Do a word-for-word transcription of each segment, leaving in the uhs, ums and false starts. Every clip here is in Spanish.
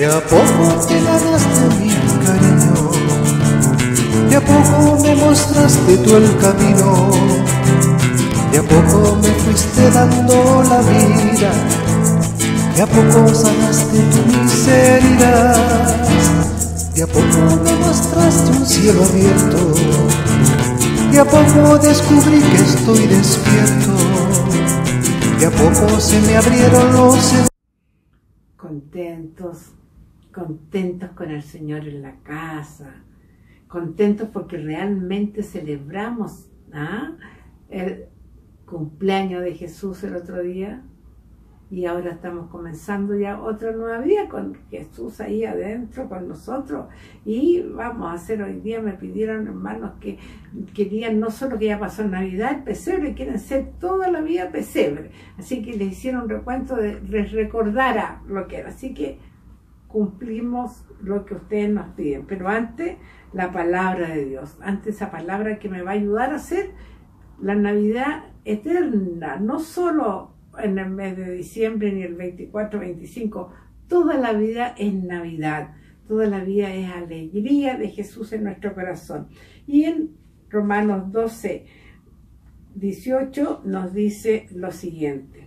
a poco te ganaste mi cariño, de a poco me mostraste tú el camino, de a poco me fuiste dando la vida, de a poco sanaste tu miseria, de a poco me mostraste un cielo abierto, de a poco descubrí que estoy despierto, de a poco se me abrieron los... Contentos, contentos con el Señor en la casa, contentos porque realmente celebramos ¿ah? el cumpleaños de Jesús el otro día, y ahora estamos comenzando ya otra nueva vida con Jesús ahí adentro con nosotros. Y vamos a hacer hoy día, me pidieron hermanos que querían no solo que ya pasó Navidad, el pesebre, quieren ser toda la vida pesebre. Así que les hicieron un recuento, de, les recordara lo que era. Así que cumplimos lo que ustedes nos piden. Pero antes, la palabra de Dios. Antes esa palabra que me va a ayudar a hacer la Navidad eterna, no solo en el mes de diciembre, ni el veinticuatro, veinticinco, toda la vida es Navidad, toda la vida es alegría de Jesús en nuestro corazón. Y en Romanos doce, dieciocho nos dice lo siguiente: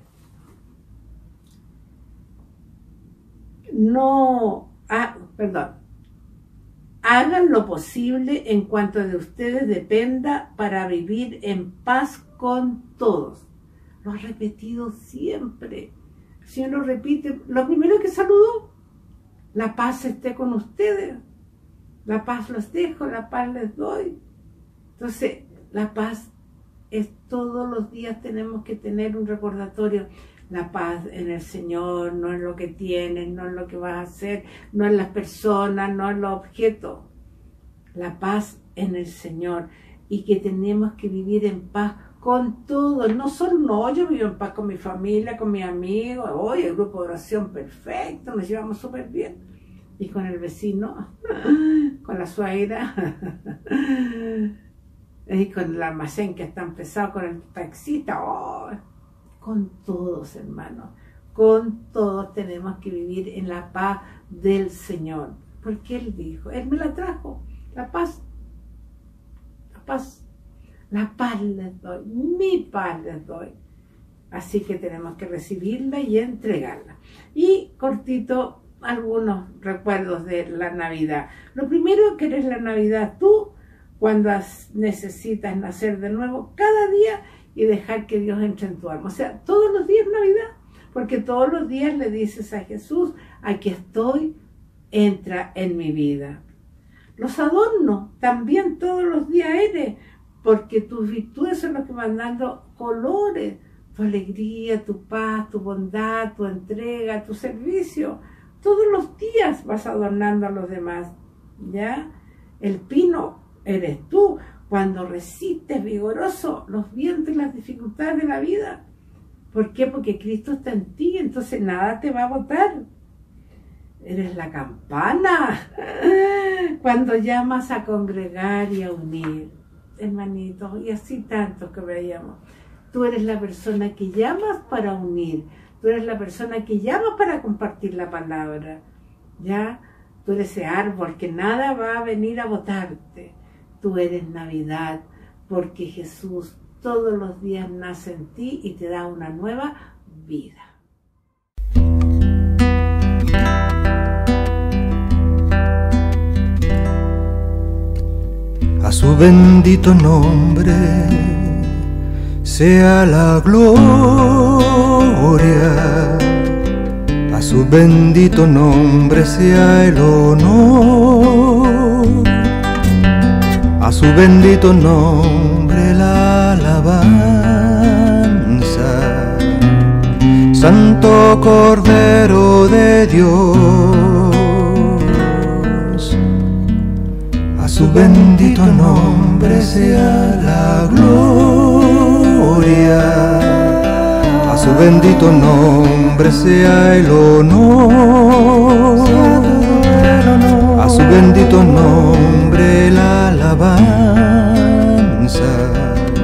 no, ah, perdón, hagan lo posible en cuanto de ustedes dependa para vivir en paz con todos. Lo ha repetido siempre. El Señor lo repite. Lo primero que saludó: la paz esté con ustedes. La paz los dejo, la paz les doy. Entonces, la paz es todos los días tenemos que tener un recordatorio. La paz en el Señor, no en lo que tienes, no en lo que vas a hacer, no en las personas, no en los objetos. La paz en el Señor. Y que tenemos que vivir en paz con todo, no solo no, yo vivo en paz con mi familia, con mis amigos, hoy el grupo de oración perfecto, nos llevamos súper bien, y con el vecino, con la suegra, y con el almacén que está empezado, con el taxista, oh, con todos, hermanos, con todos tenemos que vivir en la paz del Señor, porque Él dijo, Él me la trajo, la paz, la paz. La paz les doy, mi paz les doy. Así que tenemos que recibirla y entregarla. Y cortito, algunos recuerdos de la Navidad. Lo primero que eres la Navidad tú, cuando necesitas nacer de nuevo cada día y dejar que Dios entre en tu alma. O sea, todos los días Navidad, porque todos los días le dices a Jesús, aquí estoy, entra en mi vida. Los adornos, también todos los días eres, porque tus virtudes son las que van dando colores, tu alegría, tu paz, tu bondad, tu entrega, tu servicio. Todos los días vas adornando a los demás, ¿ya? El pino eres tú, cuando resistes vigoroso los vientos y las dificultades de la vida. ¿Por qué? Porque Cristo está en ti, entonces nada te va a botar. Eres la campana, cuando llamas a congregar y a unir. Hermanitos, y así tantos que veíamos. Tú eres la persona que llamas para unir, tú eres la persona que llamas para compartir la palabra, ¿ya? Tú eres ese árbol que nada va a venir a botarte. Tú eres Navidad, porque Jesús todos los días nace en ti y te da una nueva vida. A su bendito nombre sea la gloria, a su bendito nombre sea el honor, a su bendito nombre la alabanza. Santo Cordero de Dios, a su bendito nombre sea la gloria, a su bendito nombre sea el honor, a su bendito nombre la alabanza.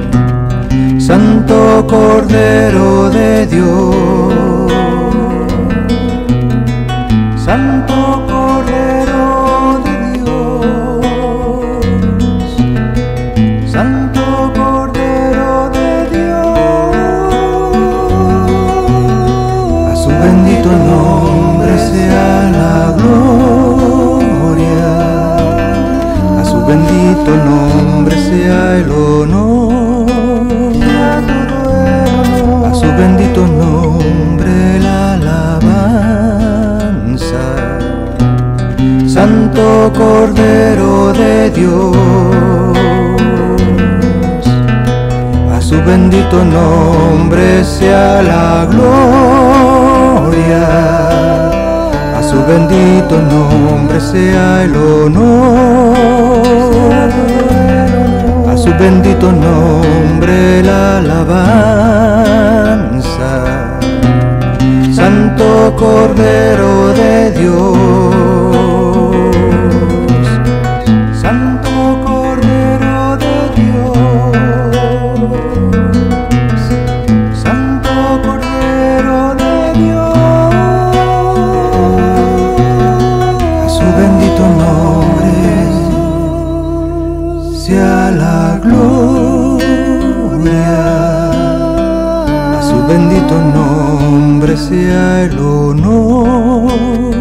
Santo Cordero de Dios, Santo Cordero bendito nombre sea el honor, a su bendito nombre la alabanza. Santo Cordero de Dios, a su bendito nombre sea la gloria, a su bendito nombre sea el honor, a su bendito nombre la alabanza. Santo Cordero de Dios, Santo Cordero de Dios, Santo Cordero de Dios, a su bendito nombre sea la gloria, a su bendito nombre sea el honor,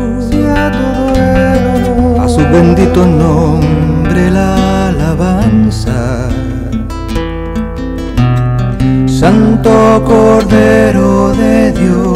a su bendito nombre la alabanza. Santo Cordero de Dios,